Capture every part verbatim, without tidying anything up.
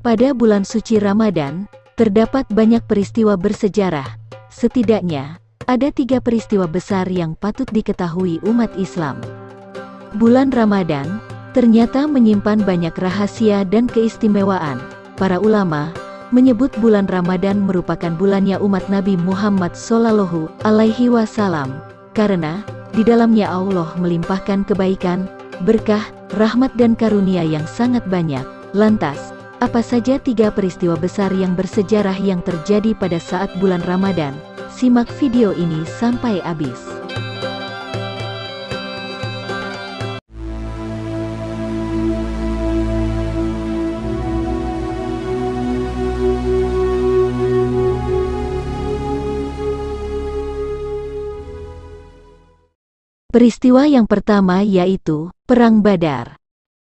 Pada bulan suci Ramadan, terdapat banyak peristiwa bersejarah. Setidaknya, ada tiga peristiwa besar yang patut diketahui umat Islam. Bulan Ramadan ternyata menyimpan banyak rahasia dan keistimewaan. Para ulama menyebut bulan Ramadan merupakan bulannya umat Nabi Muhammad Shallallahu Alaihi Wasallam, karena di dalamnya Allah melimpahkan kebaikan, berkah, rahmat dan karunia yang sangat banyak. Lantas, apa saja tiga peristiwa besar yang bersejarah yang terjadi pada saat bulan Ramadan? Simak video ini sampai habis. Peristiwa yang pertama yaitu Perang Badar.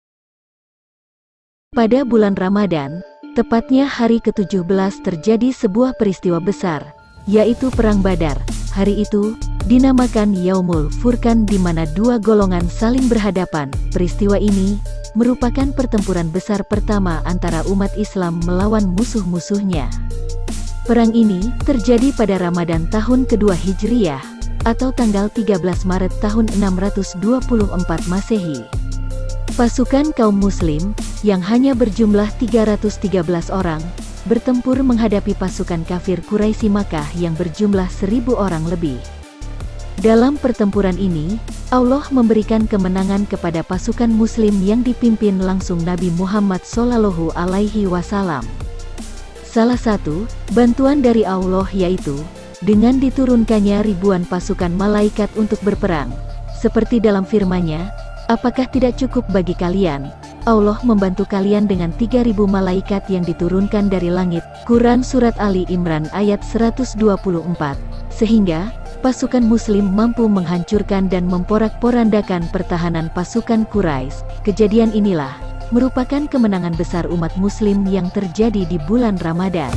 Pada bulan Ramadan, tepatnya hari ketujuh belas terjadi sebuah peristiwa besar, yaitu Perang Badar. Hari itu dinamakan Yaumul Furqan, di mana dua golongan saling berhadapan. Peristiwa ini merupakan pertempuran besar pertama antara umat Islam melawan musuh-musuhnya. Perang ini terjadi pada Ramadan tahun kedua Hijriyah, atau tanggal tiga belas Maret tahun enam ratus dua puluh empat Masehi. Pasukan kaum muslim, yang hanya berjumlah tiga ratus tiga belas orang, bertempur menghadapi pasukan kafir Quraisy Makkah yang berjumlah seribu orang lebih. Dalam pertempuran ini, Allah memberikan kemenangan kepada pasukan muslim yang dipimpin langsung Nabi Muhammad Shallallahu Alaihi Wasallam. Salah satu bantuan dari Allah yaitu dengan diturunkannya ribuan pasukan malaikat untuk berperang. Seperti dalam firman-Nya, apakah tidak cukup bagi kalian, Allah membantu kalian dengan tiga ribu malaikat yang diturunkan dari langit. Quran Surat Ali Imran ayat seratus dua puluh empat. Sehingga, pasukan muslim mampu menghancurkan dan memporak-porandakan pertahanan pasukan Quraisy. Kejadian inilah merupakan kemenangan besar umat muslim yang terjadi di bulan Ramadan.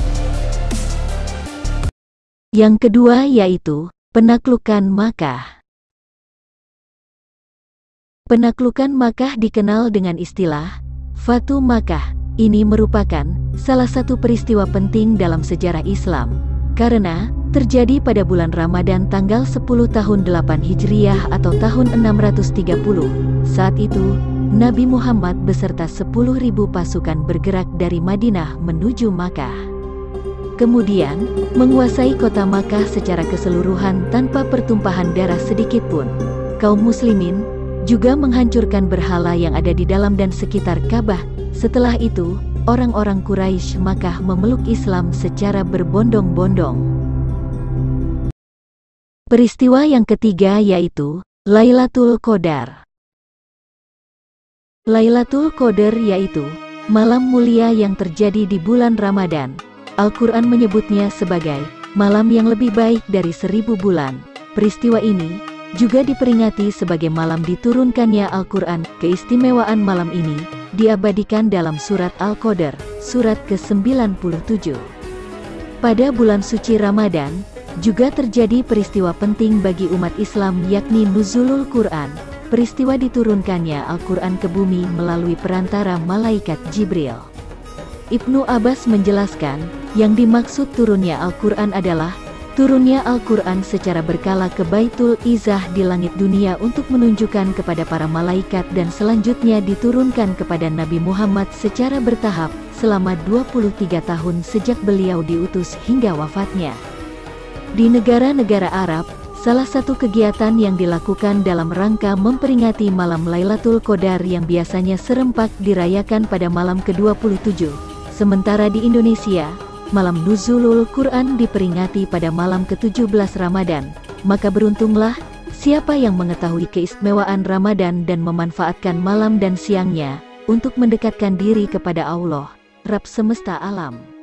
Yang kedua yaitu Penaklukan Makkah. Penaklukan Makkah dikenal dengan istilah Fatu Makkah. Ini merupakan salah satu peristiwa penting dalam sejarah Islam, karena terjadi pada bulan Ramadan tanggal sepuluh tahun delapan Hijriyah atau tahun enam ratus tiga puluh. Saat itu, Nabi Muhammad beserta sepuluh ribu pasukan bergerak dari Madinah menuju Makkah. Kemudian, menguasai kota Makkah secara keseluruhan tanpa pertumpahan darah sedikitpun. Kaum muslimin juga menghancurkan berhala yang ada di dalam dan sekitar Ka'bah. Setelah itu, orang-orang Quraisy Makkah memeluk Islam secara berbondong-bondong. Peristiwa yang ketiga yaitu Lailatul Qadar. Lailatul Qadar yaitu malam mulia yang terjadi di bulan Ramadan. Al-Quran menyebutnya sebagai malam yang lebih baik dari seribu bulan. Peristiwa ini juga diperingati sebagai malam diturunkannya Al-Quran. Keistimewaan malam ini diabadikan dalam surat Al-Qadar, surat ke sembilan puluh tujuh. Pada bulan suci Ramadan, juga terjadi peristiwa penting bagi umat Islam, yakni Nuzulul Quran. Peristiwa diturunkannya Al-Quran ke bumi melalui perantara malaikat Jibril. Ibnu Abbas menjelaskan, yang dimaksud turunnya Al-Quran adalah turunnya Al-Quran secara berkala ke Baitul Izzah di langit dunia untuk menunjukkan kepada para malaikat, dan selanjutnya diturunkan kepada Nabi Muhammad secara bertahap selama dua puluh tiga tahun sejak beliau diutus hingga wafatnya. Di negara-negara Arab, salah satu kegiatan yang dilakukan dalam rangka memperingati malam Lailatul Qadar yang biasanya serempak dirayakan pada malam ke dua puluh tujuh. Sementara di Indonesia, malam Nuzulul Quran diperingati pada malam ke tujuh belas Ramadan. Maka beruntunglah siapa yang mengetahui keistimewaan Ramadan dan memanfaatkan malam dan siangnya untuk mendekatkan diri kepada Allah, Rabb semesta alam.